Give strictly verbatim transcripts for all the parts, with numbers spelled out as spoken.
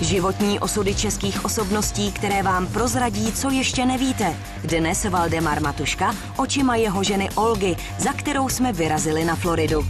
Životní osudy českých osobností, které vám prozradí, co ještě nevíte. Dnes Valdemar Matuška očima jeho ženy Olgy, za kterou jsme vyrazili na Floridu.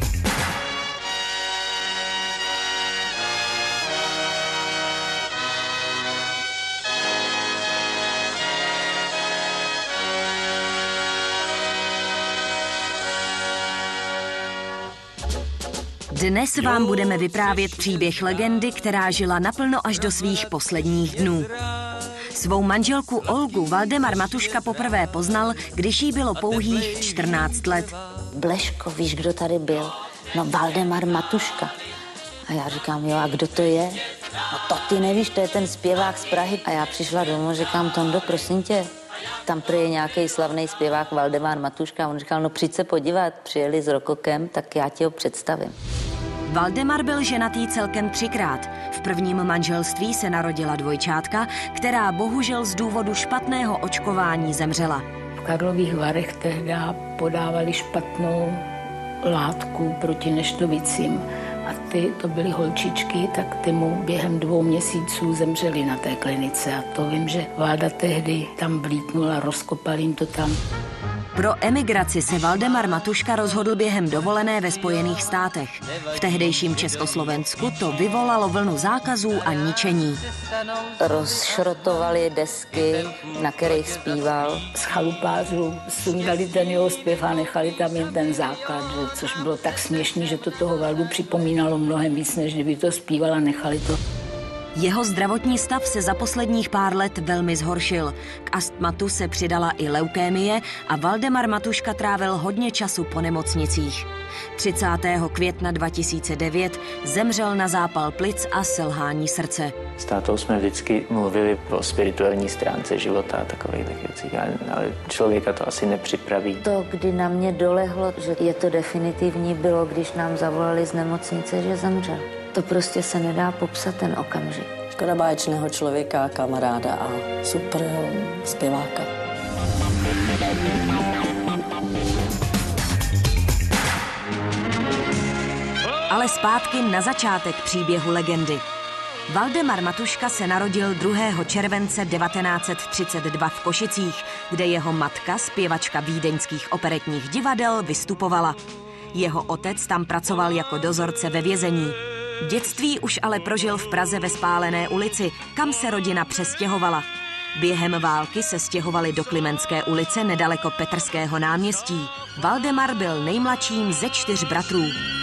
Dnes vám budeme vyprávět příběh legendy, která žila naplno až do svých posledních dnů. Svou manželku Olgu Valdemar Matuška poprvé poznal, když jí bylo pouhých čtrnáct let. Bleško, víš, kdo tady byl? No, Valdemar Matuška. A já říkám, jo, a kdo to je? No to ty nevíš, to je ten zpěvák z Prahy. A já přišla domů, říkám, Tondo, prosím tě, tam prý je nějaký slavný zpěvák Valdemar Matuška. A on říkal, no přijď se podívat, přijeli s rokokem, tak já ti ho představím. Valdemar byl ženatý celkem třikrát. V prvním manželství se narodila dvojčátka, která bohužel z důvodu špatného očkování zemřela. V Karlových Varech tehdy podávali špatnou látku proti neštovicím. A ty, to byly holčičky, tak ty mu během dvou měsíců zemřeli na té klinice. A to vím, že Válda tehdy tam vlítnula, rozkopal jim to tam. Pro emigraci se Valdemar Matuška rozhodl během dovolené ve Spojených státech. V tehdejším Československu to vyvolalo vlnu zákazů a ničení. Rozšrotovali desky, na kterých zpíval. Z chalupářů sundali ten jeho zpěv a nechali tam jen ten základ, že, což bylo tak směšný, že to toho Valdu připomínalo mnohem víc, než kdyby to zpíval a nechali to. Jeho zdravotní stav se za posledních pár let velmi zhoršil. K astmatu se přidala i leukémie a Valdemar Matuška trávil hodně času po nemocnicích. třicátého května dva tisíce devět zemřel na zápal plic a selhání srdce. S tátou jsme vždycky mluvili o spirituální stránce života a takových věcí, ale člověka to asi nepřipraví. To, kdy na mě dolehlo, že je to definitivní, bylo, když nám zavolali z nemocnice, že zemřel. To prostě se nedá popsat, ten okamžik. Škoda báječného člověka, kamaráda a super zpěváka. Ale zpátky na začátek příběhu legendy. Valdemar Matuška se narodil druhého července devatenáct set třicet dva v Košicích, kde jeho matka, zpěvačka vídeňských operetních divadel, vystupovala. Jeho otec tam pracoval jako dozorce ve vězení. Dětství už ale prožil v Praze ve Spálené ulici, kam se rodina přestěhovala. Během války se stěhovali do Klimentské ulice nedaleko Petrského náměstí. Valdemar byl nejmladším ze čtyř bratrů.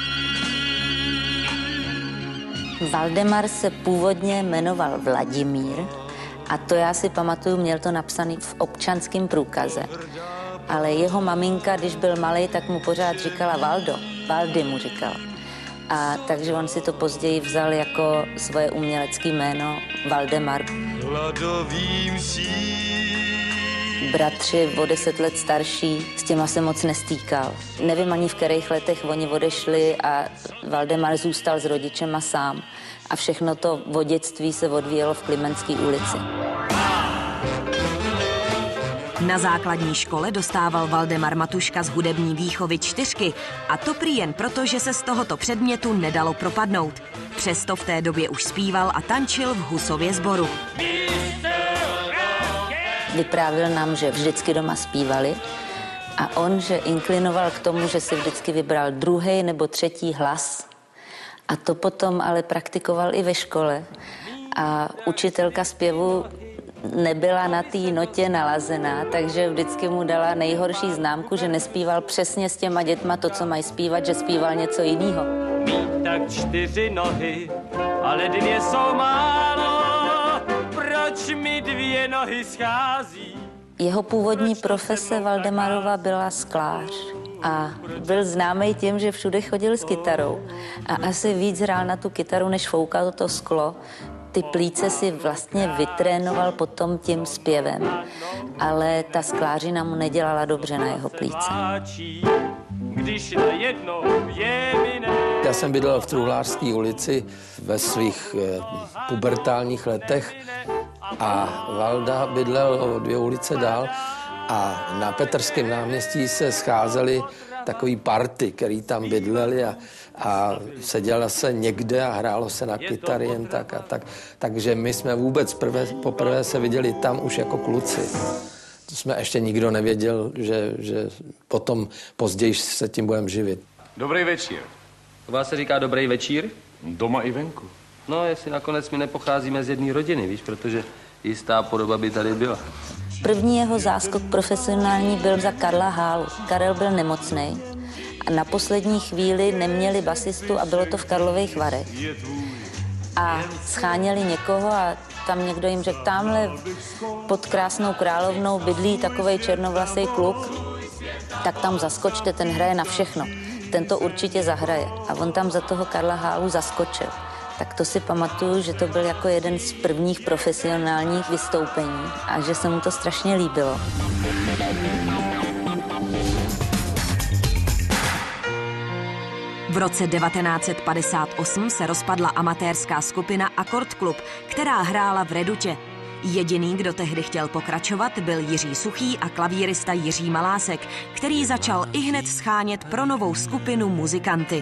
Valdemar se původně jmenoval Vladimír a to já si pamatuju, měl to napsané v občanském průkaze. Ale jeho maminka, když byl malej, tak mu pořád říkala Valdo. Valdy mu říkala. A takže on si to později vzal jako svoje umělecké jméno Valdemar. Bratři o deset let starší, s těma se moc nestýkal. Nevím ani v kterých letech oni odešli a Valdemar zůstal s rodičema sám. A všechno to o dětství se odvíjelo v Klimentské ulici. Na základní škole dostával Valdemar Matuška z hudební výchovy čtyřky a to prý jen proto, že se z tohoto předmětu nedalo propadnout. Přesto v té době už zpíval a tančil v Husově sboru. Vyprávěl nám, že vždycky doma zpívali a on, že inklinoval k tomu, že si vždycky vybral druhý nebo třetí hlas. A to potom ale praktikoval i ve škole. A učitelka zpěvu nebyla na té notě nalazená, takže vždycky mu dala nejhorší známku, že nespíval přesně s těma dětma to, co mají zpívat, že zpíval něco jiného. Tak čtyři nohy, ale dvě jsou málo, proč mi dvě nohy schází? Jeho původní profese Valdemarova byla sklář a byl známý tím, že všude chodil s kytarou a asi víc hrál na tu kytaru, než foukal to sklo. Ty plíce si vlastně vytrénoval potom tím zpěvem, ale ta sklářina mu nedělala dobře na jeho plíce. Já jsem bydlel v Truhlářské ulici ve svých eh, pubertálních letech a Valda bydlel o dvě ulice dál a na Petrském náměstí se scházeli takový party, který tam bydleli a, a seděla se někde a hrálo se na kytary jen tak a tak. Takže my jsme vůbec prvé, poprvé se viděli tam už jako kluci. To jsme ještě nikdo nevěděl, že, že potom později se tím budeme živit. Dobrý večír. U vás se říká dobrý večír? Doma i venku. No, jestli nakonec my nepocházíme z jedné rodiny, víš, protože jistá podoba by tady byla. První jeho záskok profesionální byl za Karla Hálu. Karel byl nemocný a na poslední chvíli neměli basistu a bylo to v Karlových Varech. A scháněli někoho a tam někdo jim řekl, tamhle pod krásnou královnou bydlí takovej černovlasý kluk, tak tam zaskočte, ten hraje na všechno. Ten to určitě zahraje. A on tam za toho Karla Hálu zaskočil. Tak to si pamatuju, že to byl jako jeden z prvních profesionálních vystoupení a že se mu to strašně líbilo. V roce devatenáct set padesát osm se rozpadla amatérská skupina Akord Klub, která hrála v Redutě. Jediný, kdo tehdy chtěl pokračovat, byl Jiří Suchý a klavírista Jiří Malásek, který začal ihned schánět pro novou skupinu muzikanty.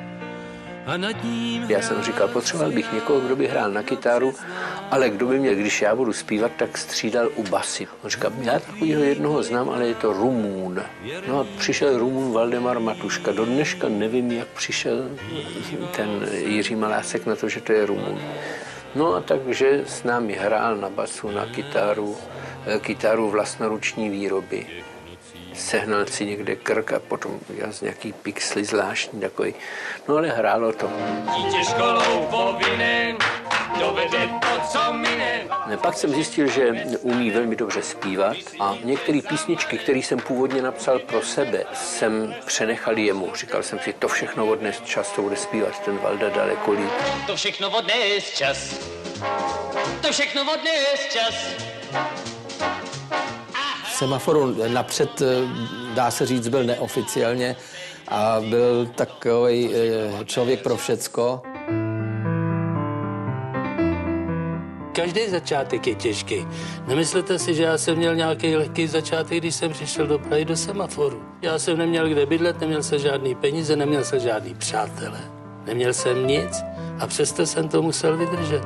Já jsem říkal, potřeboval bych někoho, kdo by hrál na kytaru, ale kdo by mě, když já budu zpívat, tak střídal u basy. On říkal, já takovýho jednoho znám, ale je to Rumún. No a přišel Rumún Valdemar Matuška. Do dneška nevím, jak přišel ten Jiří Malásek na to, že to je Rumún. No a takže s námi hrál na basu, na kytaru, kytaru vlastnoruční výroby. Sehnal si někde krk a potom udělal z nějaký pixely zvláštní takový. No ale hrálo to. Dítě školou povinen, dovede to, co mine. Pak jsem zjistil, že umí velmi dobře zpívat a některé písničky, které jsem původně napsal pro sebe, jsem přenechal jemu. Říkal jsem si, to všechno odnes čas, to bude zpívat ten Valda daleko líp. To všechno odnes čas, to všechno odnes čas. Semaforu napřed, dá se říct, byl neoficiálně a byl takový člověk pro všecko. Každý začátek je těžký. Nemyslete si, že já jsem měl nějaký lehký začátek, když jsem přišel do Prahy do Semaforu. Já jsem neměl kde bydlet, neměl jsem žádný peníze, neměl jsem žádný přátele. Neměl jsem nic a přesto jsem to musel vydržet.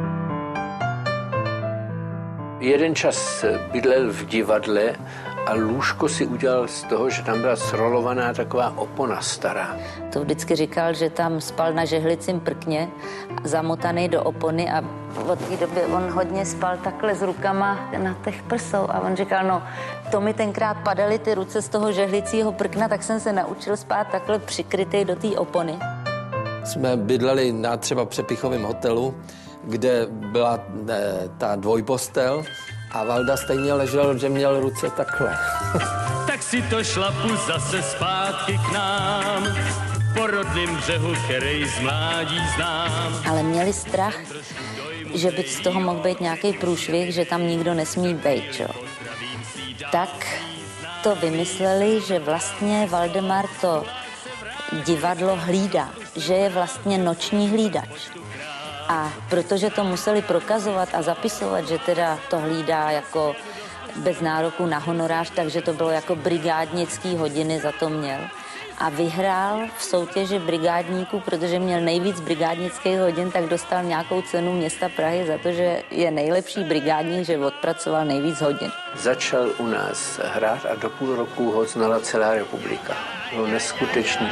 Jeden čas bydlel v divadle a lůžko si udělal z toho, že tam byla srolovaná taková opona stará. To vždycky říkal, že tam spal na žehlicím prkně, zamotaný do opony a od té doby on hodně spal takhle s rukama na těch prsou a on říkal, no to mi tenkrát padaly ty ruce z toho žehlicího prkna, tak jsem se naučil spát takhle přikrytej do té opony. Jsme bydleli na třeba Přepichovém hotelu, kde byla ne, ta dvojpostel a Valda stejně ležel, že měl ruce takhle. Tak si to šlapu zase zpátky k nám, po rodným břehu, který z mládí znám. Ale měli strach, že by z toho mohl být nějaký průšvih, že tam nikdo nesmí být, jo. Tak to vymysleli, že vlastně Valdemar to divadlo hlídá, že je vlastně noční hlídač. A protože to museli prokazovat a zapisovat, že teda to hlídá jako bez nároku na honorář, takže to bylo jako brigádnický hodiny za to měl. A vyhrál v soutěži brigádníků, protože měl nejvíc brigádnických hodin, tak dostal nějakou cenu města Prahy za to, že je nejlepší brigádník, že odpracoval nejvíc hodin. Začal u nás hrát a do půl roku ho znala celá republika. Bylo neskutečný.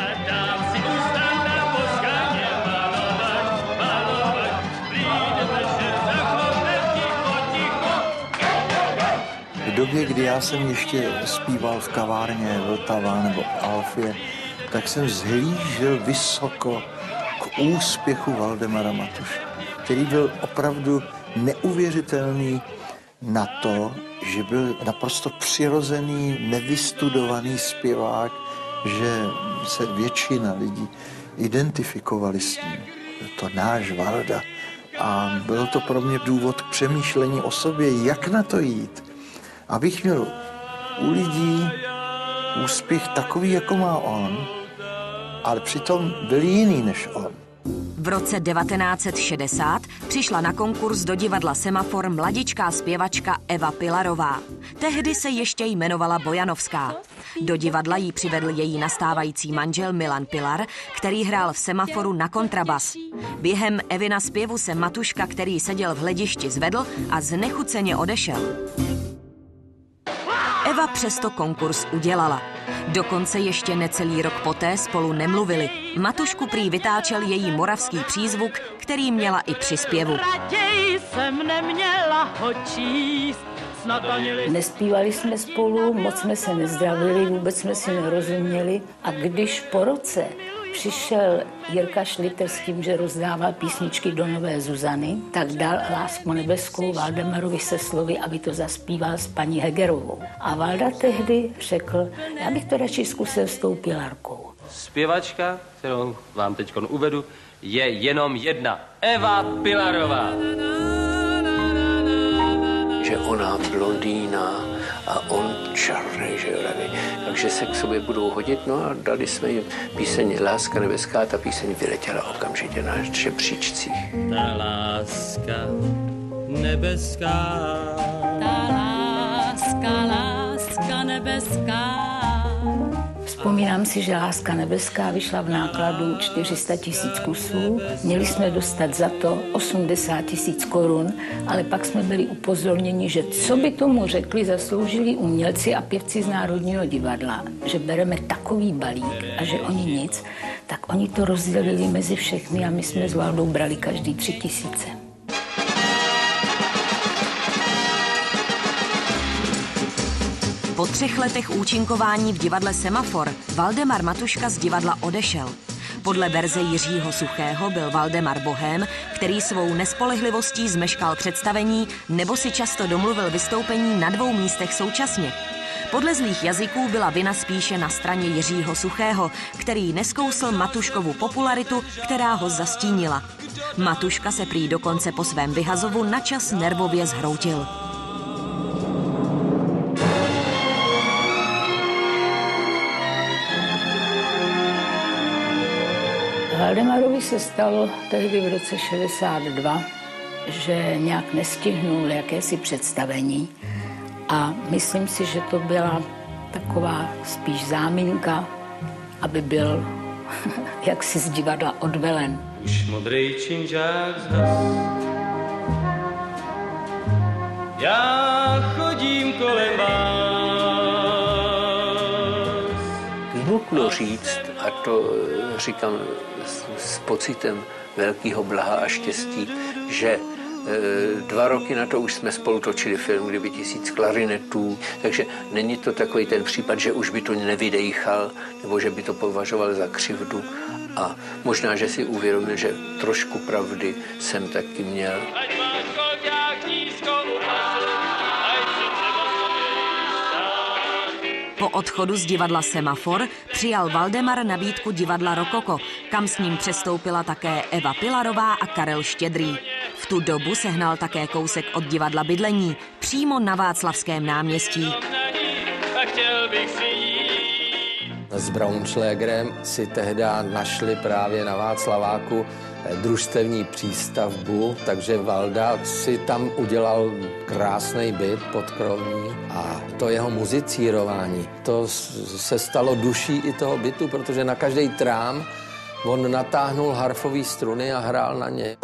V době, kdy já jsem ještě zpíval v kavárně Vltava nebo Alfie, tak jsem zhlížel vysoko k úspěchu Valdemara Matušky, který byl opravdu neuvěřitelný na to, že byl naprosto přirozený, nevystudovaný zpěvák, že se většina lidí identifikovali s ním. Byl to náš Valda a byl to pro mě důvod k přemýšlení o sobě, jak na to jít. Abych měl u lidí úspěch takový, jako má on, ale přitom byl jiný než on. V roce devatenáct set šedesát přišla na konkurs do divadla Semafor mladičká zpěvačka Eva Pilarová. Tehdy se ještě jmenovala Bojanovská. Do divadla jí přivedl její nastávající manžel Milan Pilar, který hrál v Semaforu na kontrabas. Během Evina zpěvu se Matuška, který seděl v hledišti, zvedl a znechuceně odešel. Eva přesto konkurs udělala. Dokonce ještě necelý rok poté spolu nemluvili. Matušku prý vytáčel její moravský přízvuk, který měla i při zpěvu. Raději jsem neměla ho číst. Nespívali jsme spolu, moc jsme se nezdravili, vůbec jsme si nerozuměli. A když po roce přišel Jirka Šliter s tím, že rozdával písničky do Nové Zuzany, tak dal Lásku nebeskou Valdemarovi se slovy, aby to zaspíval s paní Hegerovou. A Valda tehdy řekl, já bych to radši zkusil s tou Pilarkou. Zpěvačka, kterou vám teď uvedu, je jenom jedna. Eva Pilarová. Že ona blondýna a on černý, že jo, takže se k sobě budou hodit, no a dali jsme jim píseň Láska nebeská, ta píseň vyletěla okamžitě na žebříčcích. Ta láska nebeská, ta láska, láska nebeská. Vzpomínám si, že Láska nebeská vyšla v nákladu čtyři sta tisíc kusů. Měli jsme dostat za to osmdesát tisíc korun, ale pak jsme byli upozorněni, že co by tomu řekli zasloužili umělci a pěvci z Národního divadla, že bereme takový balík a že oni nic, tak oni to rozdělili mezi všechny a my jsme s Valdou brali každý tři tisíce. Po třech letech účinkování v divadle Semafor Valdemar Matuška z divadla odešel. Podle verze Jiřího Suchého byl Valdemar bohém, který svou nespolehlivostí zmeškal představení nebo si často domluvil vystoupení na dvou místech současně. Podle zlých jazyků byla vina spíše na straně Jiřího Suchého, který neskousl Matuškovu popularitu, která ho zastínila. Matuška se prý dokonce po svém vyhazovu načas nervově zhroutil. Valdemarovi se stalo tehdy v roce šedesát dva, že nějak nestihnul jakési představení a myslím si, že to byla taková spíš záminka, aby byl jaksi z divadla odvelen. Už modrej činžák zhas, já chodím kolem vás. Nutno říct, a to říkám s pocitem velkého blaha a štěstí, že e, dva roky na to už jsme spolu točili film Kdyby tisíc klarinetů, takže není to takový ten případ, že už by to nevydejchal, nebo že by to považoval za křivdu a možná, že si uvědomil, že trošku pravdy jsem taky měl. Po odchodu z divadla Semafor přijal Valdemar nabídku divadla Rokoko, kam s ním přestoupila také Eva Pilarová a Karel Štědrý. V tu dobu sehnal také kousek od divadla Bydlení, přímo na Václavském náměstí. S Braunschlägerem si tehdy našli právě na Václaváku družstevní přístavbu, takže Valda si tam udělal krásný byt podkrovní a to jeho muzicírování, to se stalo duší i toho bytu, protože na každý trám on natáhnul harfové struny a hrál na ně.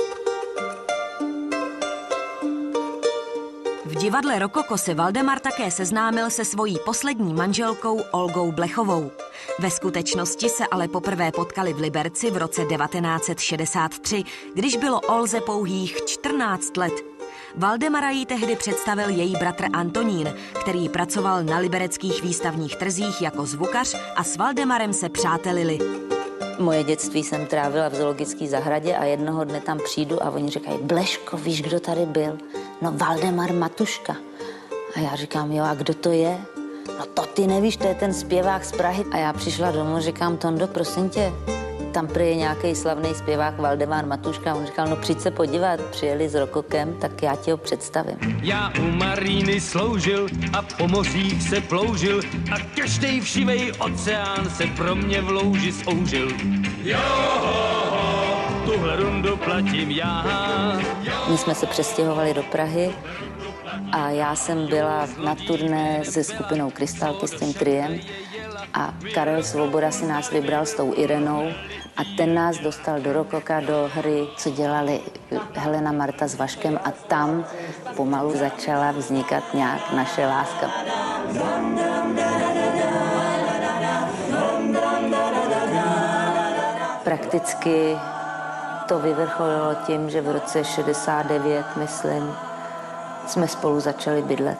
V divadle Rokoko se Valdemar také seznámil se svojí poslední manželkou Olgou Blechovou. Ve skutečnosti se ale poprvé potkali v Liberci v roce devatenáct set šedesát tři, když bylo Olze pouhých čtrnáct let. Valdemara jí tehdy představil její bratr Antonín, který pracoval na libereckých výstavních trzích jako zvukař a s Valdemarem se přátelili. Moje dětství jsem trávila v zoologické zahradě a jednoho dne tam přijdu a oni říkají, Bleško, víš, kdo tady byl? No Valdemar Matuška. A já říkám, jo, a kdo to je? No to ty nevíš, to je ten zpěvák z Prahy. A já přišla domů, říkám, Tondo, prosím tě, tam prý je nějaký slavný zpěvák Valdemar Matuška. On říkal, no přijď se podívat, přijeli s Rokokem, tak já ti ho představím. Já u Maríny sloužil a po mořích se ploužil a každej všivej oceán se pro mě v louži soužil. Jo, tuhle rundu platím já. My jsme se přestěhovali do Prahy a já jsem byla na turné se skupinou Krystalky s tím triem A Karel Svoboda si nás vybral s tou Irenou a ten nás dostal do Rokoka, do hry, co dělali Helena Marta s Vaškem a tam pomalu začala vznikat nějak naše láska. Prakticky to vyvrcholilo tím, že v roce šedesát devět, myslím, jsme spolu začali bydlet.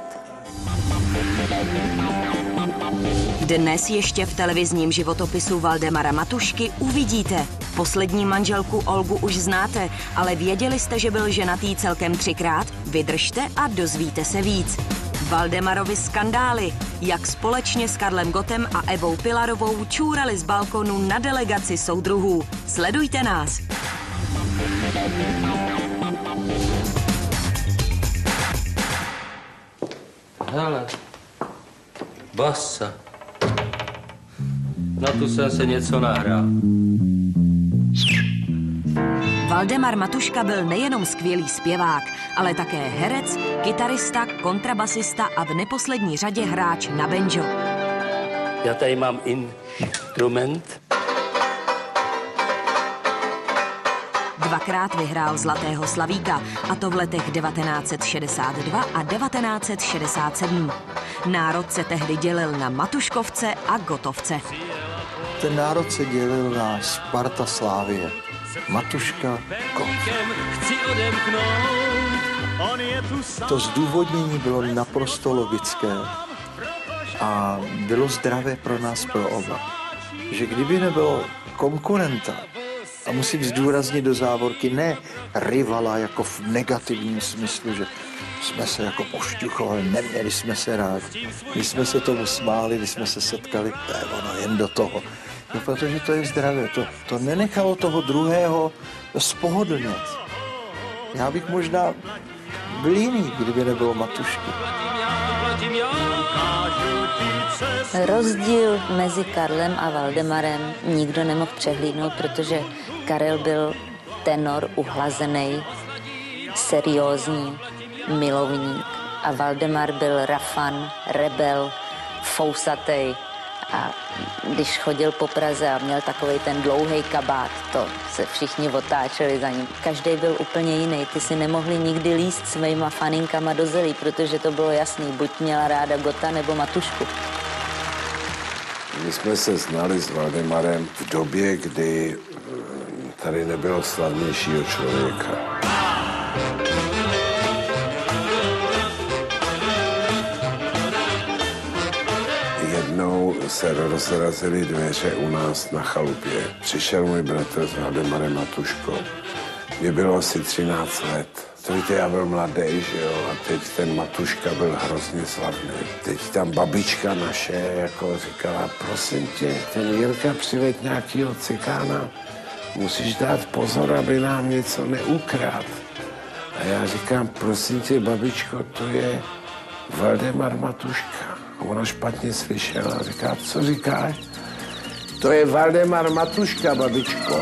Dnes ještě v televizním životopisu Valdemara Matušky uvidíte. Poslední manželku Olgu už znáte, ale věděli jste, že byl ženatý celkem třikrát? Vydržte a dozvíte se víc. Valdemarovi skandály, jak společně s Karlem Gottem a Evou Pilarovou čůrali z balkonu na delegaci soudruhů. Sledujte nás. Hele, basa. Na tu jsem se něco nahrál. Valdemar Matuška byl nejenom skvělý zpěvák, ale také herec, kytarista, kontrabasista a v neposlední řadě hráč na banjo. Já tady mám instrument. Dvakrát vyhrál Zlatého slavíka, a to v letech devatenáct set šedesát dva a devatenáct set šedesát sedm. Národ se tehdy dělil na Matuškovce a Gotovce. Ten národ se dělil na Sparta Slávie. Matuška, Kot. To zdůvodnění bylo naprosto logické a bylo zdravé pro nás, pro oba. Že kdyby nebylo konkurenta, a musím zdůraznit do závorky, ne rivala jako v negativním smyslu, že jsme se jako pošťuchovali, neměli jsme se rádi. Když jsme se tomu smáli, když jsme se setkali, to je ono, jen do toho. No, protože to je zdravé, to, to nenechalo toho druhého spohodlnět. Já bych možná byl jiný, kdyby nebylo Matušky. Rozdíl mezi Karlem a Valdemarem nikdo nemohl přehlídnout, protože Karel byl tenor, uhlazený, seriózní milovník a Valdemar byl rafan, rebel, fousatej. A když chodil po Praze a měl takovej ten dlouhej kabát, to se všichni otáčeli za ním. Každý byl úplně jiný. Ty si nemohli nikdy líst svýma faninkama do zelí, protože to bylo jasný. Buď měla ráda Gota nebo Matušku. My jsme se znali s Valdemarem v době, kdy tady nebylo slavnějšího člověka. Jednou se rozrazily dveře u nás na chalupě. Přišel můj bratr s Valdemarem Matuškou. Mně bylo asi třináct let. To víte, já byl mladý, že jo, a teď ten Matuška byl hrozně slavný. Teď tam babička naše jako říkala, prosím tě, ten Jirka přiveď nějakýho cikána, musíš dát pozor, aby nám něco neukrát. A já říkám, prosím tě, babičko, to je Valdemar Matuška. A ona špatně slyšela a říká, co říkáš? To je Valdemar Matuška, babičko.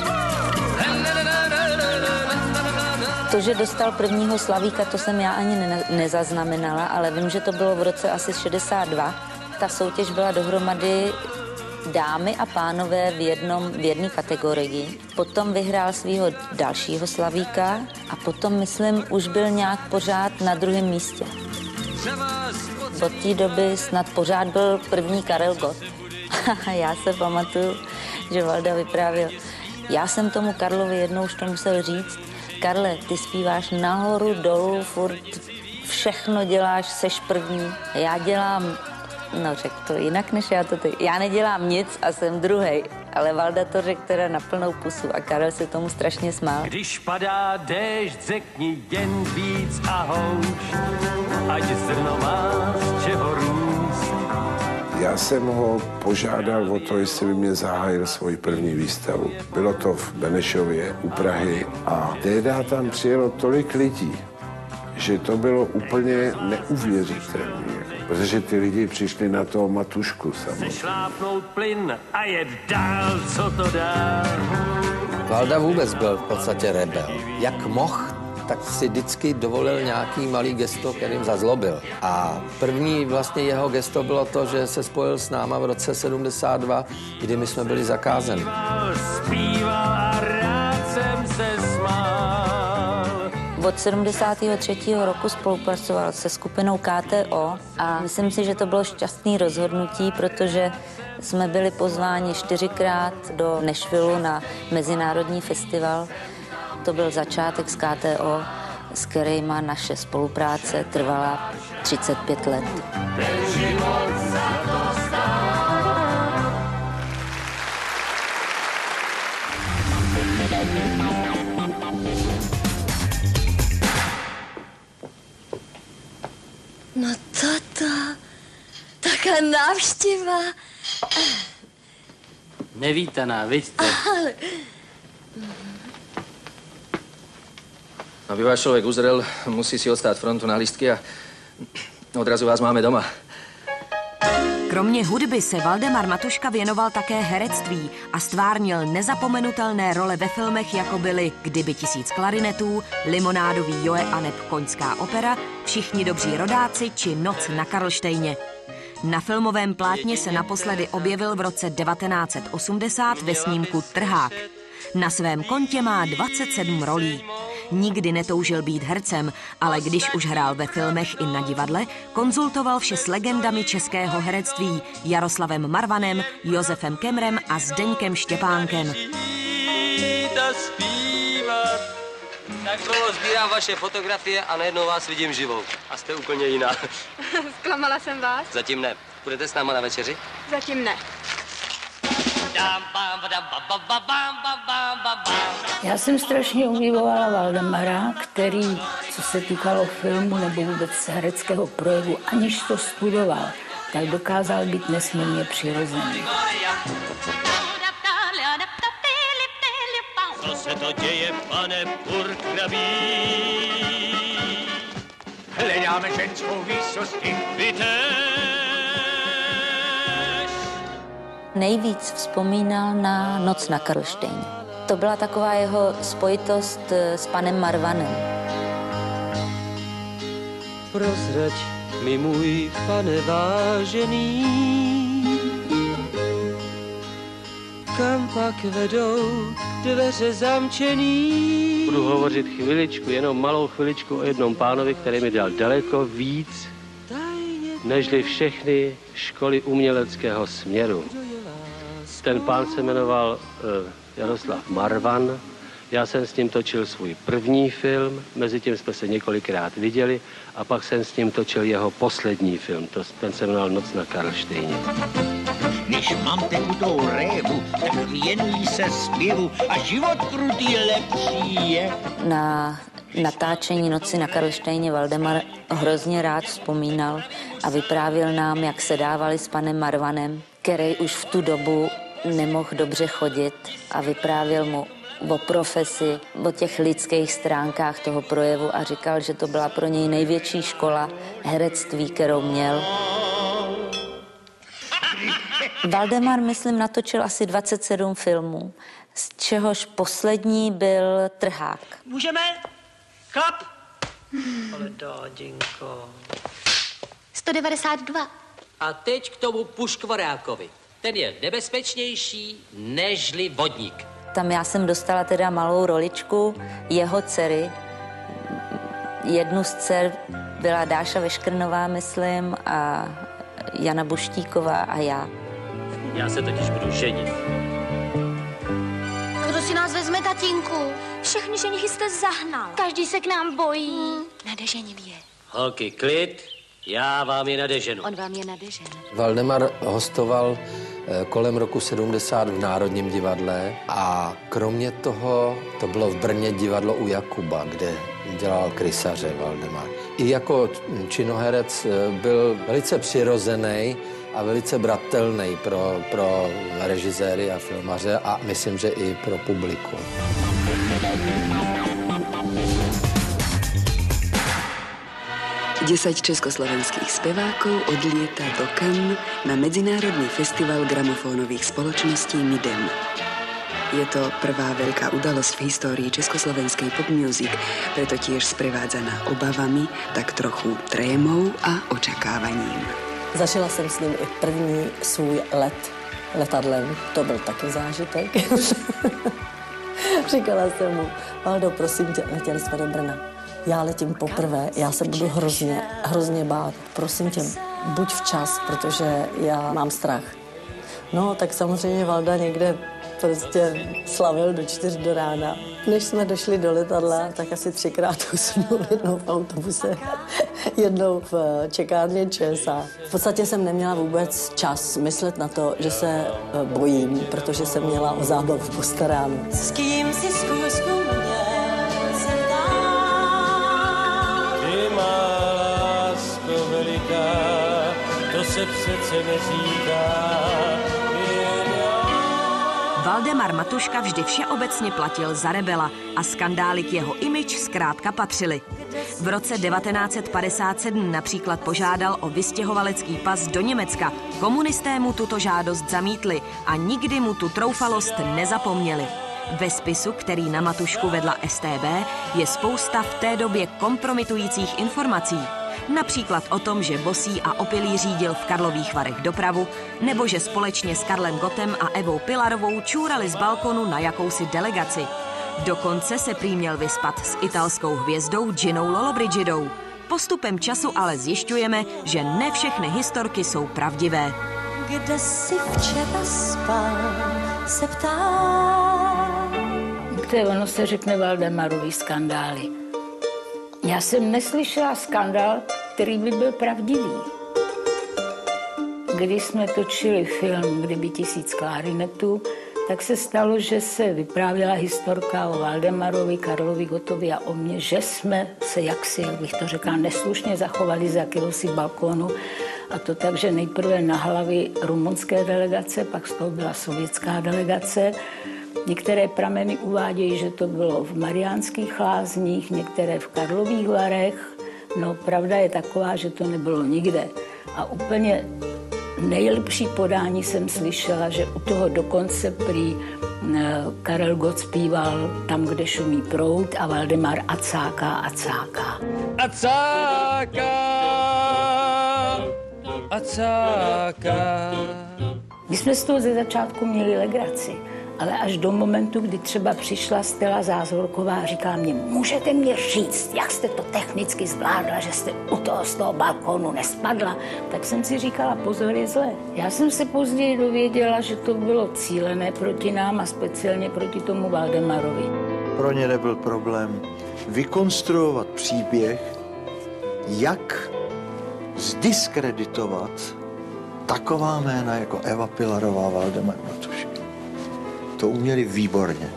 To, že dostal prvního slavíka, to jsem já ani ne- nezaznamenala, ale vím, že to bylo v roce asi šedesát dva. Ta soutěž byla dohromady dámy a pánové v jednom, v jedné kategorii. Potom vyhrál svého dalšího slavíka a potom, myslím, už byl nějak pořád na druhém místě. Od té doby snad pořád byl první Karel Gott. Já se pamatuju, že Valda vyprávěl. Já jsem tomu Karlovi jednou už to musel říct, Karle, ty zpíváš nahoru, dolů, furt všechno děláš, seš první. Já dělám, no řekl to jinak, než já to teď. Já nedělám nic a jsem druhej. Ale Valda to řekl teda na plnou pusu a Karel se tomu strašně smál. Když padá déšť, řekni jen víc a houš, ať zrno má z čeho růst. Já jsem ho požádal o to, jestli by mě zahájil svoji první výstavu. Bylo to v Benešově u Prahy a tehdy tam přijelo tolik lidí, že to bylo úplně neuvěřitelné, protože ty lidi přišli na toho Matušku samozřejmě. Šlápnout plyn a jet dál, co to dá. Valda vůbec byl v podstatě rebel. Jak mohl, tak si vždycky dovolil nějaký malý gesto, kterým zazlobil. A první vlastně jeho gesto bylo to, že se spojil s náma v roce sedmdesát dva, kdy my jsme byli zakázaní. Zpíval a rád jsem se smál. Od sedmdesátého třetího roku spolupracoval se skupinou K T O a myslím si, že to bylo šťastné rozhodnutí, protože jsme byli pozváni čtyřikrát do Nashvillu na mezinárodní festival. To byl začátek s K T O, s kterýma naše spolupráce trvala třicet pět let. No toto, taká návštěva. Nevítaná, vidíte. Ale... Aby váš člověk uzrel, musí si odstát frontu na lístky a odrazu vás máme doma. Kromě hudby se Valdemar Matuška věnoval také herectví a stvárnil nezapomenutelné role ve filmech, jako byly Kdyby tisíc klarinetů, Limonádový Joe aneb Koňská opera, Všichni dobří rodáci či Noc na Karlštejně. Na filmovém plátně se naposledy objevil v roce devatenáct set osmdesát ve snímku Trhák. Na svém kontě má dvacet sedm rolí. Nikdy netoužil být hercem, ale když už hrál ve filmech i na divadle, konzultoval vše s legendami českého herectví Jaroslavem Marvanem, Josefem Kemrem a Zdeňkem Štěpánkem. Tak bylo, sbírám vaše fotografie a najednou vás vidím živou. A jste úplně jiná. Zklamala jsem vás? Zatím ne. Půjdete s náma na večeři? Zatím ne. Já jsem strašně obdivovala Valdemara, který, co se týkalo filmu nebo vůbec hereckého projevu, aniž to studoval, tak dokázal být nesmírně přirozený. Co se to děje, pane Purkrabí? Hledáme ženskou výsosti. Nejvíc vzpomínal na Noc na Karlštejně. To byla taková jeho spojitost s panem Marvanem. Prozrať mi, můj pane vážený, kam pak vedou dveře zamčený. Budu hovořit chviličku, jenom malou chviličku o jednom pánovi, který mi dal daleko víc, nežli všechny školy uměleckého směru. Ten pán se jmenoval uh, Jaroslav Marvan. Já jsem s ním točil svůj první film, mezi tím jsme se několikrát viděli a pak jsem s ním točil jeho poslední film, to, ten se jmenoval Noc na Karlštejně. Než mám tekutou révu, tak věnují se zpěvu a život krutý lepší je. Na natáčení Noci na Karlštejně Valdemar hrozně rád vzpomínal a vyprávěl nám, jak se dávali s panem Marvanem, který už v tu dobu nemohl dobře chodit a vyprávěl mu o profesi, o těch lidských stránkách toho projevu a říkal, že to byla pro něj největší škola herectví, kterou měl. Valdemar, myslím, natočil asi dvacet sedm filmů, z čehož poslední byl Trhák. Můžeme? Klap! Ale dádinko. sto devadesát dva. A teď k tomu Puškvorákovi. Ten je nebezpečnější nežli vodník. Tam já jsem dostala teda malou roličku jeho dcery. Jednu z dcer byla Dáša Veškrnová, myslím, a Jana Buštíková a já. Já se totiž budu ženit. Kdo si nás vezme, tatínku? Všechny ženichy jste zahnal. Každý se k nám bojí. Hmm. Nadežením je. Holky, klid, já vám je nadeženu. On vám je nadežen. Valdemar hostoval kolem roku sedmdesát v Národním divadle a kromě toho to bylo v Brně divadlo u Jakuba, kde dělal krysaře Valdemar. I jako činoherec byl velice přirozený a velice bratelný pro, pro režiséry a filmaře a myslím, že i pro publikum. desať československých spevákov odlieta do Cannes na medzinárodný festival gramofónových spoločností Midem. Je to prvá veľká udalosť v histórii československej pop music, preto tiež sprevádzaná obavami, tak trochu trémou a očekávaním. Zažila jsem s ním i první svůj let letadlem. To byl taky zážitek. Říkala jsem mu, Valdo, prosím tě, letěli jsme do Brna. Já letím poprvé, já se budu hrozně, hrozně bát. Prosím tě, buď včas, protože já mám strach. No, tak samozřejmě Valda někde prostě slavil do čtyř do rána. Než jsme došli do letadla, tak asi třikrát usnul, jednou v autobuse, jednou v čekárně ČSA. V podstatě jsem neměla vůbec čas myslet na to, že se bojím, protože jsem měla o zábavu postaráno. S kým si zkusku měl se dát? Ty má lásko veliká, to se přece neříká. Valdemar Matuška vždy všeobecně platil za rebela a skandály k jeho image zkrátka patřily. V roce devatenáct set padesát sedm například požádal o vystěhovalecký pas do Německa. Komunisté mu tuto žádost zamítli a nikdy mu tu troufalost nezapomněli. Ve spisu, který na Matušku vedla S T B, je spousta v té době kompromitujících informací. Například o tom, že bosý a opilý řídil v Karlových Varech dopravu, nebo že společně s Karlem Gottem a Evou Pilarovou čůrali z balkonu na jakousi delegaci. Dokonce se prý měl vyspat s italskou hvězdou Ginou Lollobrigidou. Postupem času ale zjišťujeme, že ne všechny historky jsou pravdivé. Kde jsi včera spal, se ptám. Kde ono se řekne Valdemarový skandály. Já jsem neslyšela skandál, který by byl pravdivý. Když jsme točili film Kdyby tisíc klarinetů, tak se stalo, že se vyprávěla historka o Valdemarovi, Karlovi Gottovi a o mně, že jsme se jaksi, jak bych to řekla, neslušně zachovali z jakéhosi balkónu. A to tak, že nejprve na hlavy rumunské delegace, pak z toho byla sovětská delegace. Některé prameny uvádějí, že to bylo v Mariánských Lázních, některé v Karlových Varech. No, pravda je taková, že to nebylo nikde. A úplně nejlepší podání jsem slyšela, že u toho dokonce prý Karel Gott zpíval Tam, kde šumí proud a Valdemar acáká, acáká. Acáká, acáká. My jsme z toho ze začátku měli legraci. Ale až do momentu, kdy třeba přišla Stella Zázvorková a říká mě, můžete mě říct, jak jste to technicky zvládla, že jste u toho z toho balkónu nespadla, tak jsem si říkala, pozor, je zle. Já jsem se později dověděla, že to bylo cílené proti nám a speciálně proti tomu Valdemarovi. Pro ně nebyl problém vykonstruovat příběh, jak zdiskreditovat taková jména jako Eva Pilarová, Valdemar Matuška. To uměli výborně.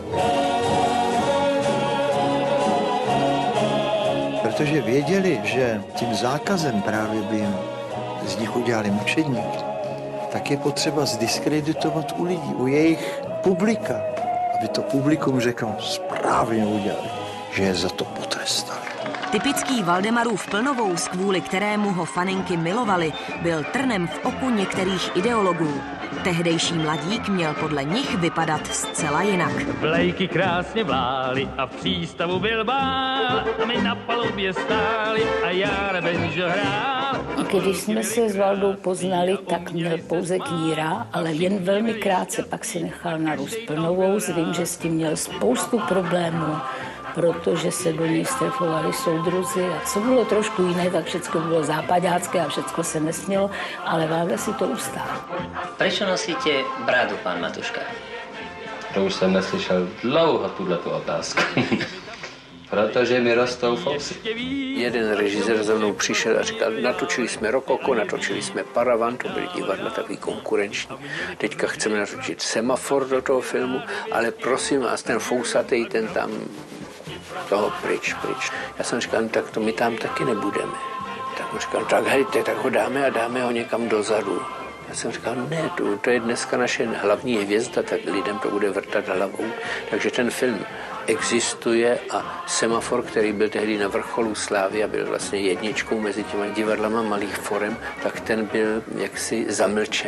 Protože věděli, že tím zákazem právě by jim z nich udělali mučedníky, tak je potřeba zdiskreditovat u lidí, u jejich publika, aby to publikum řeklo, správně udělali, že je za to potrestali. Typický Valdemarův plnovous, kvůli kterému ho faninky milovali, byl trnem v oku některých ideologů. Tehdejší mladík měl podle nich vypadat zcela jinak. Vlajky krásně vlály a v přístavu byl bál a my na palubě stáli a já na banjo hrál. Když jsme se s Valdou poznali, tak měl pouze kníra, ale jen velmi krátce pak si nechal narůst plnovous. Vím, že s tím měl spoustu problémů, protože se do něj strefovali soudruzi a co bylo trošku jiné, tak všechno bylo západácké a všechno se nesmělo, ale Valda si to ustál. Prečo nosíte bradu, pán Matuška? To už jsem neslyšel dlouho tuto otázku. Protože mi rostou fousy. Jeden režisér za mnou přišel a říkal, natočili jsme Rokoko, natočili jsme Paravan, to byly divadla takový konkurenční. Teďka chceme natočit Semafor do toho filmu, ale prosím vás, ten fousatej, ten tam toho pryč, pryč. Já jsem říkal, no, tak to my tam taky nebudeme. Tak on říkal, tak hejte, tak ho dáme a dáme ho někam dozadu. Já jsem říkal, ne, to, to je dneska naše hlavní hvězda, tak lidem to bude vrtat hlavou. Takže ten film existuje a Semafor, který byl tehdy na vrcholu slávy a byl vlastně jedničkou mezi těma divadlama malých forem, tak ten byl jaksi zamlčen.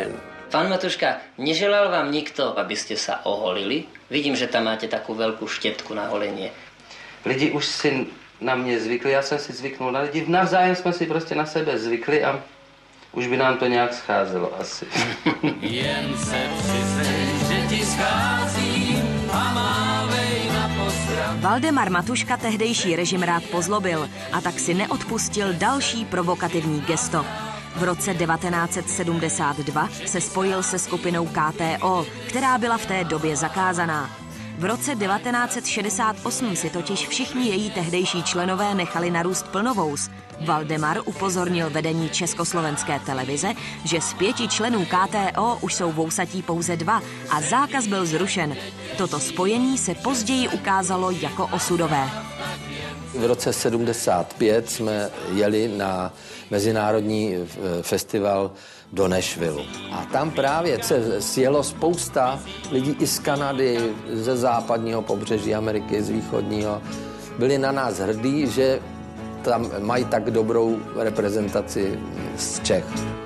Pán Matuška, neželal vám nikto, aby ste sa oholili? Vidím, že tam máte takú veľkú štětku na holenie. Lidi už si na mě zvykli, já jsem si zvyknul na lidi. Navzájem jsme si prostě na sebe zvykli a už by nám to nějak scházelo asi. Jen se přiznej, že ti schází a mávej na pozdrav. Valdemar Matuška tehdejší režim rád pozlobil a tak si neodpustil další provokativní gesto. V roce devatenáct set sedmdesát dva se spojil se skupinou K T O, která byla v té době zakázaná. V roce devatenáct set šedesát osm si totiž všichni její tehdejší členové nechali narůst plnovous. Valdemar upozornil vedení Československé televize, že z pěti členů K T O už jsou vousatí pouze dva a zákaz byl zrušen. Toto spojení se později ukázalo jako osudové. V roce sedmdesát pět jsme jeli na mezinárodní festival do Nashville. A tam právě se sjelo spousta lidí i z Kanady, ze západního pobřeží Ameriky, z východního. Byli na nás hrdí, že tam mají tak dobrou reprezentaci z Čech.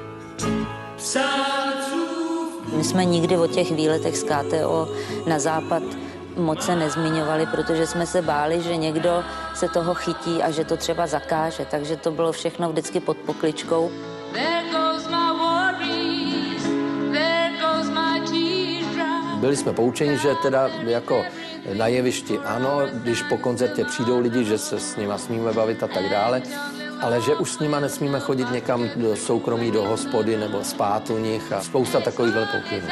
My jsme nikdy o těch výletech z K T O na západ moc se nezmiňovali, protože jsme se báli, že někdo se toho chytí a že to třeba zakáže, takže to bylo všechno vždycky pod pokličkou. Byli jsme poučeni, že teda jako na jevišti ano, když po koncertě přijdou lidi, že se s nima smíme bavit a tak dále, ale že už s nima nesmíme chodit někam do soukromí, do hospody nebo spát u nich a spousta takovýchhle pokynů.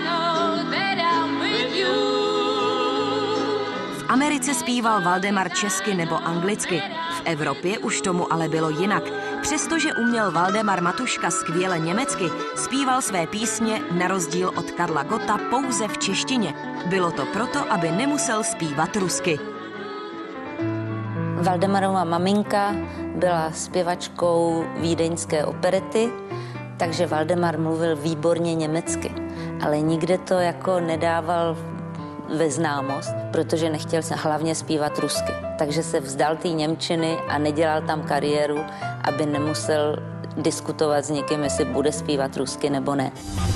V Americe zpíval Valdemar česky nebo anglicky. V Evropě už tomu ale bylo jinak. Přestože uměl Valdemar Matuška skvěle německy, zpíval své písně na rozdíl od Karla Gotta pouze v češtině. Bylo to proto, aby nemusel zpívat rusky. Valdemarova maminka byla zpěvačkou vídeňské operety, takže Valdemar mluvil výborně německy, ale nikde to jako nedával ve známost, protože nechtěl se hlavně zpívat rusky. Takže se vzdal té němčiny a nedělal tam kariéru, aby nemusel diskutovat s někým, jestli bude zpívat rusky nebo ne.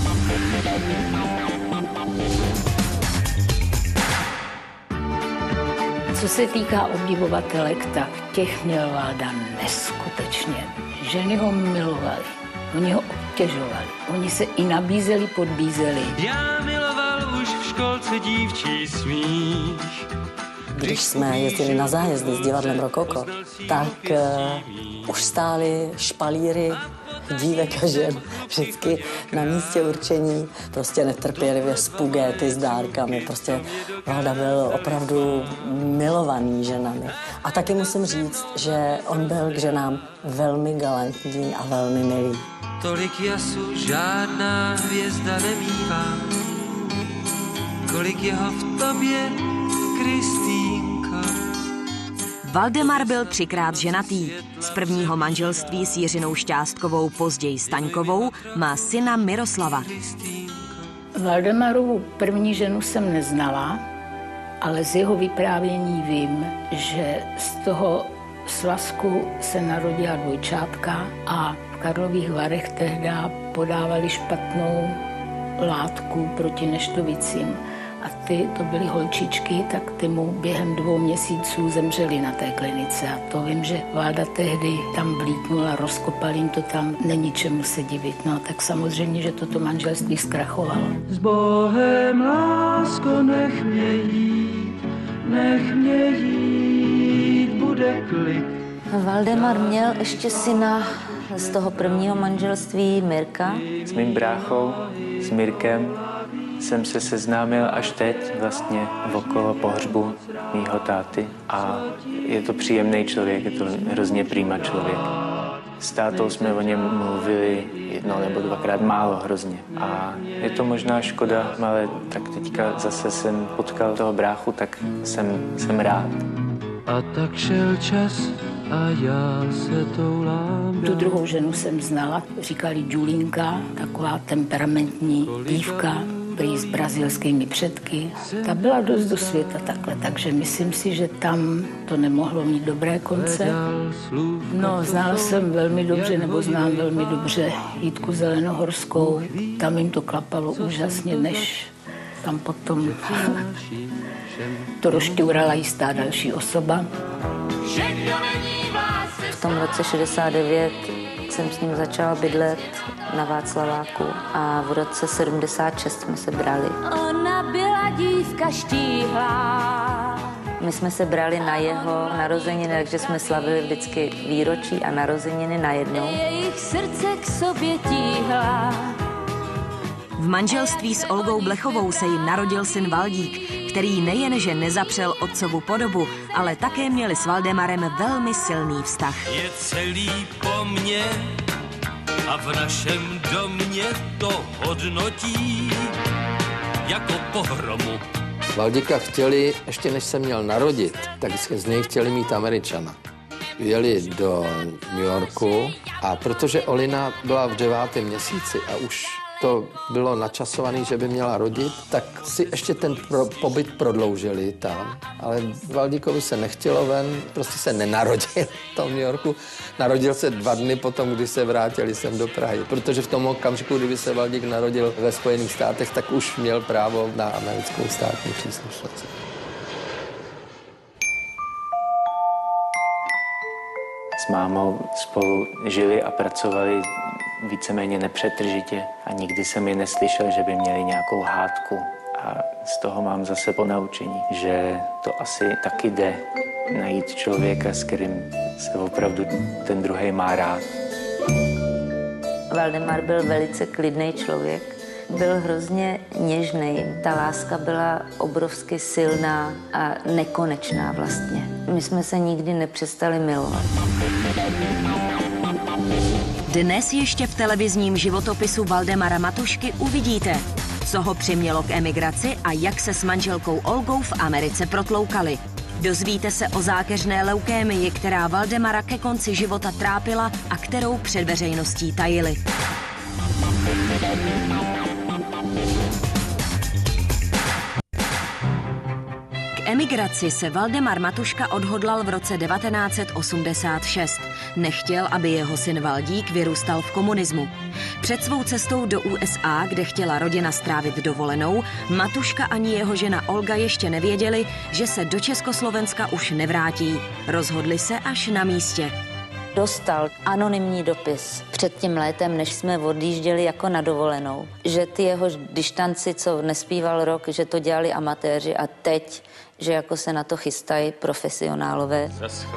Co se týká obdivovatelek, tak těch měl Valda neskutečně. Ženy ho milovali, oni ho obtěžovali, oni se i nabízeli, podbízeli. Já miloval už v školce dívčí smích. Když jsme jezdili na zájezdy s divadlem Rokoko, tak uh, už stály špalíry dívek a žen vždycky na místě určení, prostě netrpělivě s pugéty, s dárkami. Prostě Valda byl opravdu milovaný ženami. A taky musím říct, že on byl k ženám velmi galantní a velmi milý. Tolik jasu žádná hvězda nemívá, kolik jeho v tobě, Kristýnko. Valdemar byl třikrát ženatý. Z prvního manželství s Jiřinou Šťástkovou, později Staňkovou, má syna Miroslava. Valdemarovu první ženu jsem neznala, ale z jeho vyprávění vím, že z toho svazku se narodila dvojčátka a v Karlových Varech tehdy podávali špatnou látku proti neštovicím. A ty, to byly holčičky, tak ty mu během dvou měsíců zemřeli na té klinice. A to vím, že Valda tehdy tam vlítnula, rozkopal jim to tam, není čemu se divit. No tak samozřejmě, že toto manželství zkrachovalo. S Bohem, lásko, nech mě jít, nech mě jít, bude klid. Valdemar měl ještě syna z toho prvního manželství, Mirka. S mým bráchou, s Mirkem, jsem se seznámil až teď vlastně okolo pohřbu mýho táty a je to příjemný člověk, je to hrozně prýma člověk. S tátou jsme o něm mluvili jednou nebo dvakrát málo hrozně a je to možná škoda, ale tak teďka zase jsem potkal toho bráchu, tak jsem, jsem rád. A tak šel čas a já se toulám. Tu druhou ženu jsem znala, říkali Julinka, taková temperamentní dívka. prý s brazilskými předky. Ta byla dost do světa takhle, takže myslím si, že tam to nemohlo mít dobré konce. No, znala jsem velmi dobře, nebo znám velmi dobře Jitku Zelenohorskou. Tam jim to klapalo úžasně, než tam potom to rozšťourala jistá další osoba. V tom roce šedesát devět jsem s ním začala bydlet na Václaváku a v roce sedmdesát šest jsme se brali. Ona byla dívka štíhlá. My jsme se brali na jeho narozeniny, takže jsme slavili vždycky výročí a narozeniny najednou. Jejich srdce k sobě tíhla. V manželství s Olgou Blechovou se jim narodil syn Valdík, který nejenže nezapřel otcovu podobu, ale také měli s Valdemarem velmi silný vztah. Je celý po mně a v našem domě to hodnotí jako pohromu. Valdíka chtěli, ještě než se měl narodit, tak z něj chtěli mít Američana. Jeli do New Yorku a protože Olina byla v devátém měsíci a už to bylo načasované, že by měla rodit, tak si ještě ten pro, pobyt prodloužili tam. Ale Valdíkovi se nechtělo ven, prostě se nenarodil v tom New Yorku. Narodil se dva dny potom, když se vrátili sem do Prahy. Protože v tom okamžiku, kdyby se Valdík narodil ve Spojených státech, tak už měl právo na americkou státní příslušnost. S mámou spolu žili a pracovali víceméně nepřetržitě a nikdy jsem je neslyšel, že by měli nějakou hádku. A z toho mám zase ponaučení, že to asi taky jde najít člověka, s kterým se opravdu ten druhý má rád. Valdemar byl velice klidný člověk, byl hrozně něžný. Ta láska byla obrovsky silná a nekonečná vlastně. My jsme se nikdy nepřestali milovat. Dnes ještě v televizním životopisu Valdemara Matušky uvidíte, co ho přimělo k emigraci a jak se s manželkou Olgou v Americe protloukali. Dozvíte se o zákeřné leukémii, která Valdemara ke konci života trápila a kterou před veřejností tajili. K emigraci se Valdemar Matuška odhodlal v roce devatenáct set osmdesát šest. Nechtěl, aby jeho syn Valdík vyrůstal v komunismu. Před svou cestou do U S A, kde chtěla rodina strávit dovolenou, Matuška ani jeho žena Olga ještě nevěděli, že se do Československa už nevrátí. Rozhodli se až na místě. Dostal anonymní dopis před tím létem, než jsme odjížděli jako na dovolenou, že ty jeho dištanci, co nespíval rok, že to dělali amatéři a teď, že jako se na to chystají profesionálové.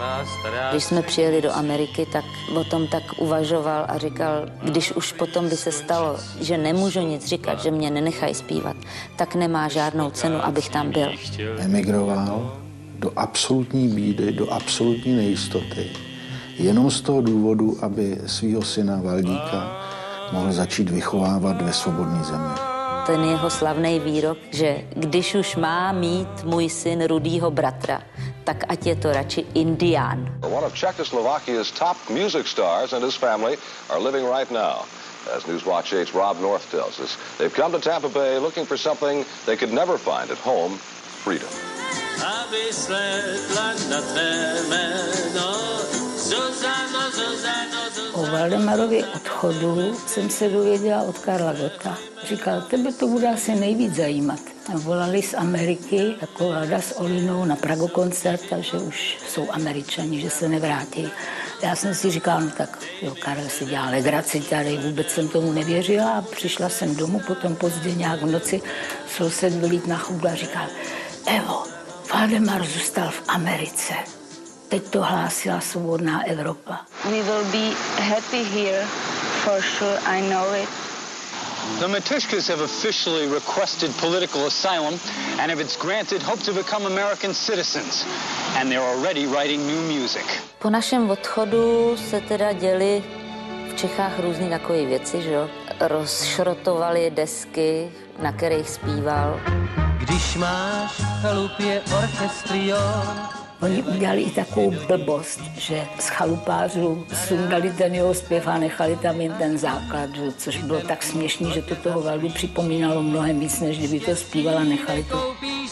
Když jsme přijeli do Ameriky, tak o tom tak uvažoval a říkal, když už potom by se stalo, že nemůžu nic říkat, že mě nenechají zpívat, tak nemá žádnou cenu, abych tam byl. Emigroval do absolutní bídy, do absolutní nejistoty. Jenom z toho důvodu, aby svého syna Valdíka mohl začít vychovávat ve svobodné zemi. Ten jeho slavný výrok, že když už má mít můj syn rudýho bratra, tak ať je to radši Indián. One of Czechoslovakia's top music stars and his family are living right now. As Newswatch eight's Rob North tells us, they've come to Tampa Bay looking for something they could never find at home, freedom. Aby slétla na tvé jméno, Zuzano, Zuzano, O Valdemarově odchodu jsem se dověděla od Karla Gotta. Říkal, tebe to bude asi nejvíc zajímat. Volali z Ameriky, jako Valda s Olinou na Prago koncert, takže už jsou Američani, že se nevrátí. Já jsem si říkala, no tak jo, Karel si dělá legraci tady, vůbec jsem tomu nevěřila a přišla jsem domů, potom pozdě nějak v noci soused vylít na chodbu a říkal, Evo, Valdemar zůstal v Americe. Teď to hlásila svobodná Evropa. We will be happy here, for sure, I know it. The Matushkas have officially requested political asylum, and if it's granted, hope to become American citizens. And they're already writing new music. Po našem odchodu se teda děli v Čechách různý takové věci, že jo? Rozšrotovali desky, na kterých zpíval. Když máš v chalupě orchestrion, Oni udělali i takovou blbost, že z chalupářů sundali ten jeho zpěv a nechali tam jen ten základ, což bylo tak směšný, že to toho Valdu připomínalo mnohem víc, než kdyby to zpívala, nechali to.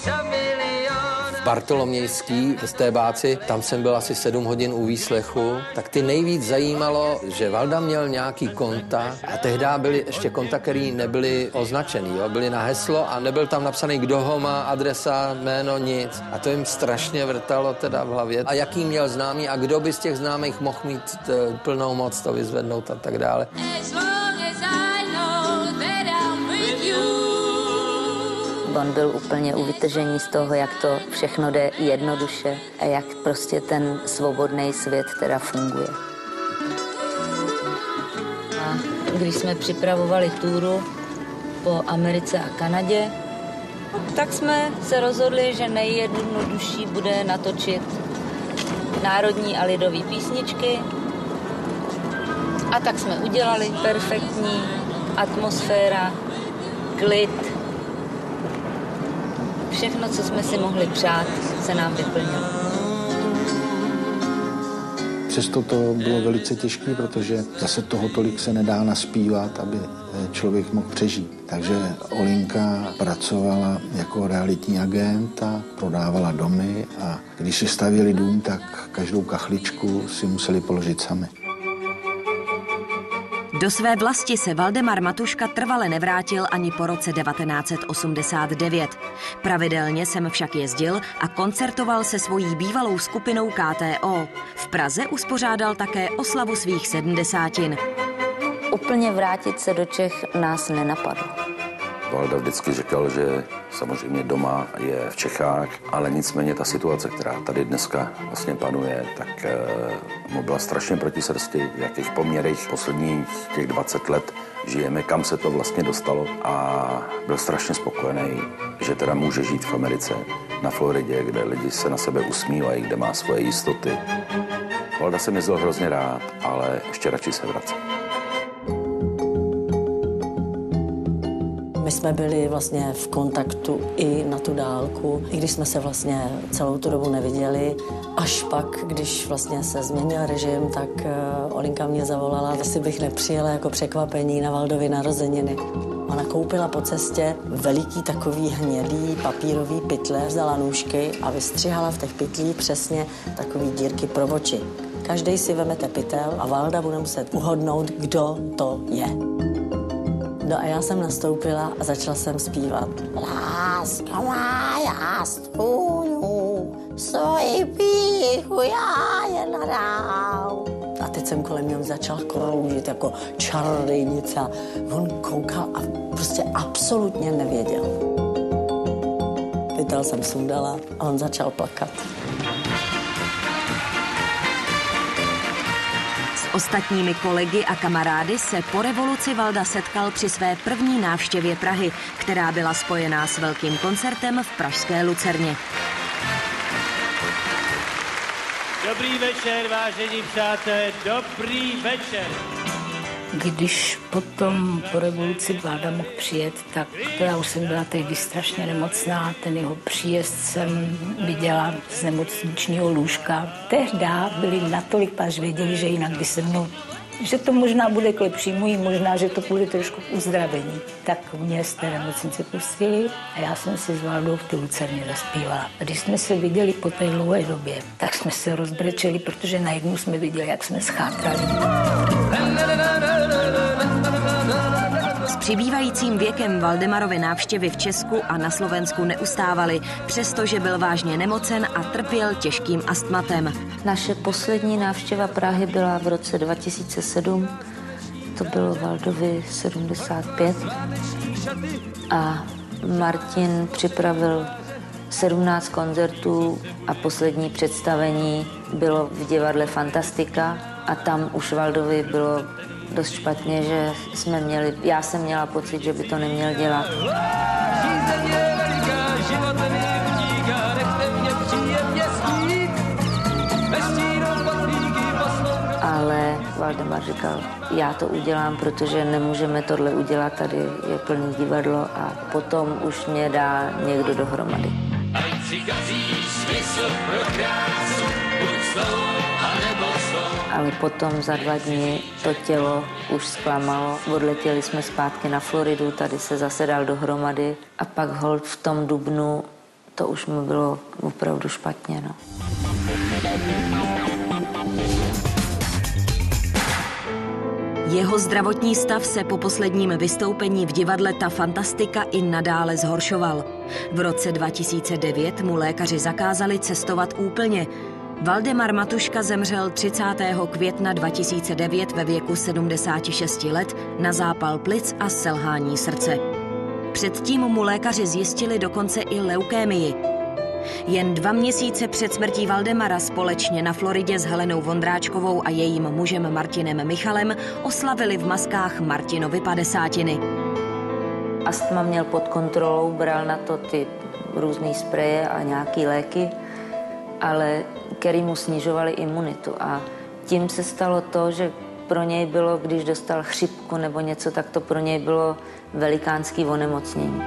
Bartolomějský v Stébáci, tam jsem byl asi sedm hodin u výslechu, tak ty nejvíc zajímalo, že Valda měl nějaký konta a tehdy byly ještě konta, který nebyly označený, jo? Byly na heslo a nebyl tam napsaný, kdo ho má, adresa, jméno, nic. A to jim strašně vrtalo teda v hlavě. A jaký měl známý a kdo by z těch známých mohl mít t- plnou moc to vyzvednout a tak dále. On byl úplně u vytržení z toho, jak to všechno jde jednoduše a jak prostě ten svobodný svět teda funguje. A když jsme připravovali túru po Americe a Kanadě, tak jsme se rozhodli, že nejjednodušší bude natočit národní a lidové písničky. A tak jsme udělali perfektní atmosféra, klid. Všechno, co jsme si mohli přát, se nám vyplnilo. Přesto to bylo velice těžké, protože zase toho tolik se nedá naspívat, aby člověk mohl přežít. Takže Olinka pracovala jako realitní agent a prodávala domy a když si stavěli dům, tak každou kachličku si museli položit sami. Do své vlasti se Valdemar Matuška trvale nevrátil ani po roce devatenáct set osmdesát devět. Pravidelně sem však jezdil a koncertoval se svojí bývalou skupinou K T O. V Praze uspořádal také oslavu svých sedmdesátin. Úplně vrátit se do Čech nás nenapadlo. Valda vždycky říkal, že samozřejmě doma je v Čechách, ale nicméně ta situace, která tady dneska vlastně panuje, tak e, mu byla strašně proti srsti, v jakých poměrech posledních těch dvacet let žijeme, kam se to vlastně dostalo a byl strašně spokojený, že teda může žít v Americe, na Floridě, kde lidi se na sebe usmívají, kde má svoje jistoty. Valda se mi jezdil hrozně rád, ale ještě radši se vrací. My jsme byli vlastně v kontaktu i na tu dálku, i když jsme se vlastně celou tu dobu neviděli. Až pak, když vlastně se změnil režim, tak Olinka mě zavolala, jestli bych nepřijela jako překvapení na Valdovy narozeniny. Ona koupila po cestě veliký takový hnědý papírový pytle, vzala nůžky a vystřihala v těch pytlích přesně takový dírky pro oči. Každý si vemete pytel a Valda bude muset uhodnout, kdo to je. No a já jsem nastoupila a začala jsem zpívat. Láska má, já stůňu, svoji píchu já jen hrál. A teď jsem kolem něm začal kroužit jako čarodějnice. On koukal a prostě absolutně nevěděl. Pytel jsem sundala a on začal plakat. Ostatními kolegy a kamarády se po revoluci Valda setkal při své první návštěvě Prahy, která byla spojená s velkým koncertem v pražské Lucerně. Dobrý večer, vážení přátelé, dobrý večer. Když potom po revoluci Valda mohl přijet, tak to já už jsem byla tehdy strašně nemocná. Ten jeho příjezd jsem viděla z nemocničního lůžka. Tehdy byli natolik páž věděli, že jinak by se mnou, že to možná bude k lepšímu, i možná, že to bude trošku k uzdravení. Tak mě z té nemocnice pustili a já jsem si s Valdou v té Lucerně zaspívala. A když jsme se viděli po té dlouhé době, tak jsme se rozbrečeli, protože najednou jsme viděli, jak jsme schátrali. S přibývajícím věkem Valdemarovy návštěvy v Česku a na Slovensku neustávaly, přestože byl vážně nemocen a trpěl těžkým astmatem. Naše poslední návštěva Prahy byla v roce dva tisíce sedm, to bylo Valdovi sedmdesát pět a Martin připravil sedmnáct koncertů a poslední představení bylo v divadle Fantastika a tam už Valdovi bylo dost špatně, že jsme měli, já jsem měla pocit, že by to neměl dělat. Ale Valdemar říkal, já to udělám, protože nemůžeme tohle udělat, tady je plný divadlo a potom už mě dá někdo dohromady. Ať si přikazí smysl pro krásu, buď slou, anebo slou. Ale potom za dva dny to tělo už zklamalo. Odletěli jsme zpátky na Floridu, tady se zase dal dohromady a pak holt v tom dubnu to už mu bylo opravdu špatně. No. Jeho zdravotní stav se po posledním vystoupení v divadle Ta Fantastika i nadále zhoršoval. V roce dva tisíce devět mu lékaři zakázali cestovat úplně. Valdemar Matuška zemřel třicátého května dva tisíce devět ve věku sedmdesáti šesti let na zápal plic a selhání srdce. Předtím mu lékaři zjistili dokonce i leukémii. Jen dva měsíce před smrtí Valdemara společně na Floridě s Helenou Vondráčkovou a jejím mužem Martinem Michalem oslavili v maskách Martinovy padesátiny. Astma měl pod kontrolou, bral na to ty různé spreje a nějaké léky, ale který mu snižovaly imunitu. A tím se stalo to, že pro něj bylo, když dostal chřipku nebo něco, tak to pro něj bylo velikánský onemocnění.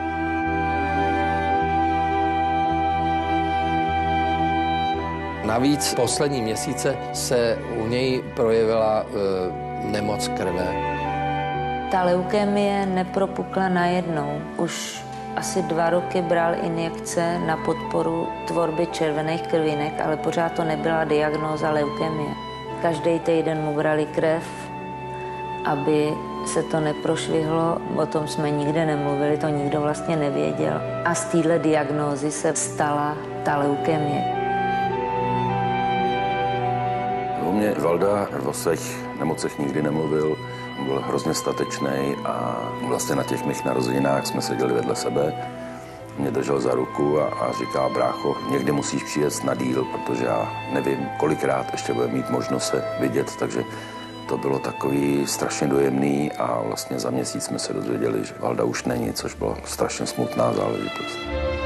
Navíc poslední měsíce se u něj projevila e, nemoc krve. Ta leukémie nepropukla najednou. Už asi dva roky bral injekce na podporu tvorby červených krvinek, ale pořád to nebyla diagnóza leukémie. Každý týden mu brali krev, aby se to neprošvihlo, o tom jsme nikde nemluvili, to nikdo vlastně nevěděl. A z téhle diagnózy se stala ta leukémie. O mě Valda o svých nemocech nikdy nemluvil, byl hrozně statečný a vlastně na těch mých narozeninách jsme seděli vedle sebe. Mě držel za ruku a, a říká, brácho, někdy musíš přijet na díl, protože já nevím, kolikrát ještě bude mít možnost se vidět, takže to bylo takový strašně dojemný a vlastně za měsíc jsme se dozvěděli, že Valda už není, což byla strašně smutná záležitost.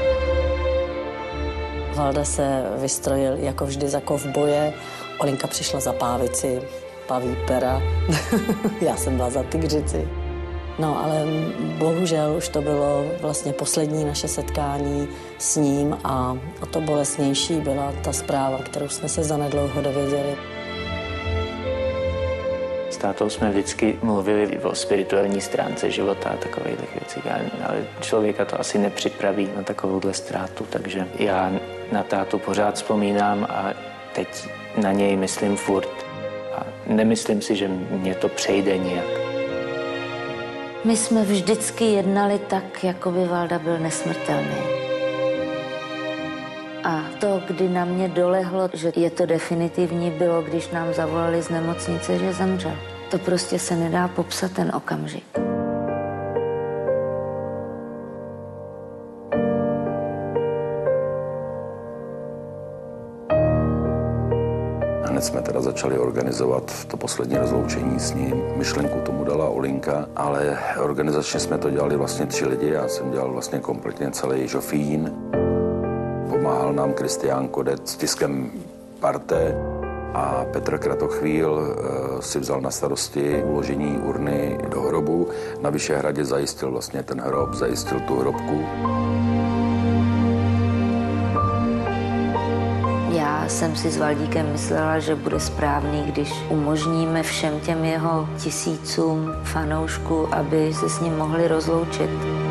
Valda se vystrojil jako vždy za kovboje, Olinka přišla za pávici, paví pera, já jsem byla za tygřici. No ale bohužel už to bylo vlastně poslední naše setkání s ním a o to bolestnější byla ta zpráva, kterou jsme se zanedlouho dověděli. S tátou jsme vždycky mluvili o spirituální stránce života a takových věcí, ale člověka to asi nepřipraví na takovouhle ztrátu, takže já na tátu pořád vzpomínám a teď na něj myslím furt a nemyslím si, že mě to přejde nějak. My jsme vždycky jednali tak, jako by Valda byl nesmrtelný. A to, kdy na mě dolehlo, že je to definitivní, bylo, když nám zavolali z nemocnice, že zemřel. To prostě se nedá popsat ten okamžik. Hned jsme teda začali organizovat to poslední rozloučení s ním. Myšlenku tomu dala Olinka, ale organizačně jsme to dělali vlastně tři lidi. Já jsem dělal vlastně kompletně celý žofín. Pomáhal nám Kristián Kodet s tiskem parte a Petr Kratochvíl si vzal na starosti uložení urny do hrobu. Na Vyšehradě zajistil vlastně ten hrob, zajistil tu hrobku. Já jsem si s Valdíkem myslela, že bude správný, když umožníme všem těm jeho tisícům fanoušků, aby se s ním mohli rozloučit.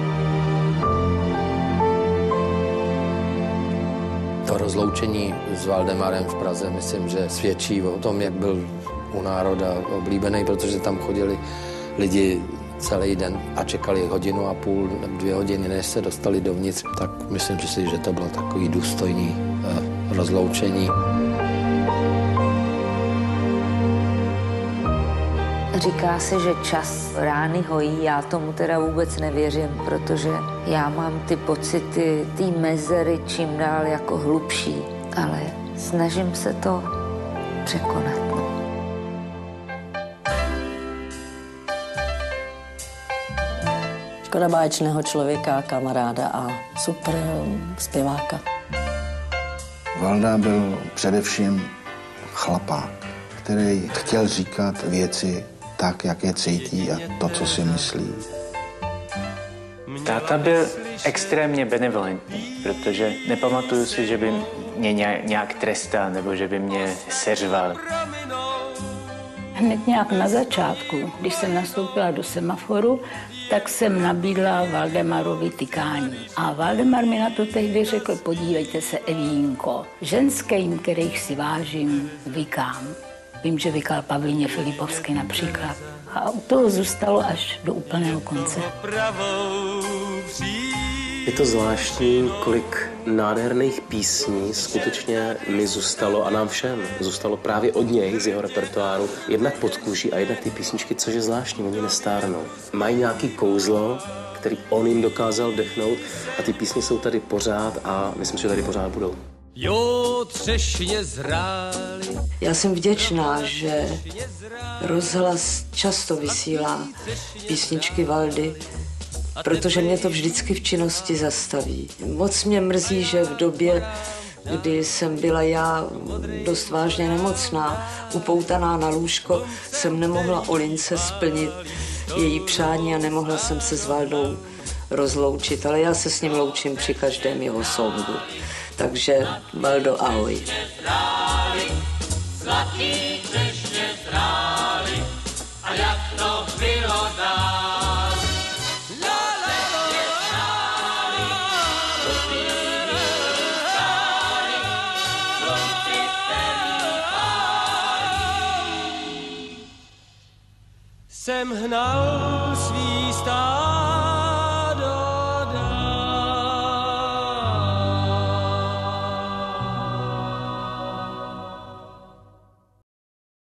To rozloučení s Valdemarem v Praze, myslím, že svědčí o tom, jak byl u národa oblíbený, protože tam chodili lidi celý den a čekali hodinu a půl, dvě hodiny, než se dostali dovnitř, tak myslím si, že to bylo takový důstojný eh, rozloučení. Říká se, že čas rány hojí, já tomu teda vůbec nevěřím, protože já mám ty pocity, ty mezery čím dál jako hlubší, ale snažím se to překonat. Škoda báječného člověka, kamaráda a super zpěváka. Valda byl především chlapák, který chtěl říkat věci tak, jak je cítí a to, co si myslí. Táta byl extrémně benevolentní. protože nepamatuju si, že by mě nějak trestal nebo že by mě seřval. Hned nějak na začátku, když jsem nastoupila do semaforu, tak jsem nabídla Valdemarovi tykání. A Valdemar mi na to tehdy řekl, podívejte se, Evínko, ženským, kterých si vážím, vykám. Vím, že vykal Pavlíně Filipovsky například. A u toho zůstalo až do úplného konce. Je to zvláštní, kolik nádherných písní skutečně mi zůstalo a nám všem zůstalo právě od něj, z jeho repertoáru, jednak pod kůží a jednak ty písničky, což je zvláštní, oni nestárnou. Mají nějaký kouzlo, který on jim dokázal dechnout a ty písně jsou tady pořád a myslím, že tady pořád budou. Jo, třešně zrály. Já jsem vděčná, že rozhlas často vysílá písničky Valdy, protože mě to vždycky v činnosti zastaví. Moc mě mrzí, že v době, kdy jsem byla já dost vážně nemocná, upoutaná na lůžko, jsem nemohla Olince splnit její přání a nemohla jsem se s Valdou rozloučit, ale já se s ním loučím při každém jeho songu. Takže Valdo, ahoj. Zlatý třešně zrály, a jak to bylo dál. Jsem hnal svý stát